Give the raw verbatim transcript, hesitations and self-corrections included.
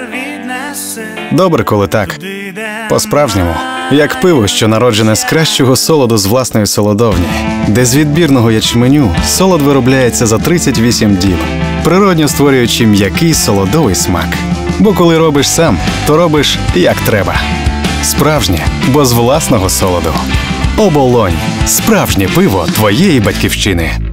Добре, коли так. По-справжньому. Як пиво, що народжене з кращого солоду з власної солодовні, де з відбірного ячменю солод виробляється за тридцять вісім діб, природньо створюючи м'який солодовий смак. Бо коли робиш сам, то робиш як треба. Справжнє, бо з власного солоду. Оболонь. Справжнє пиво твоєї батьківщини.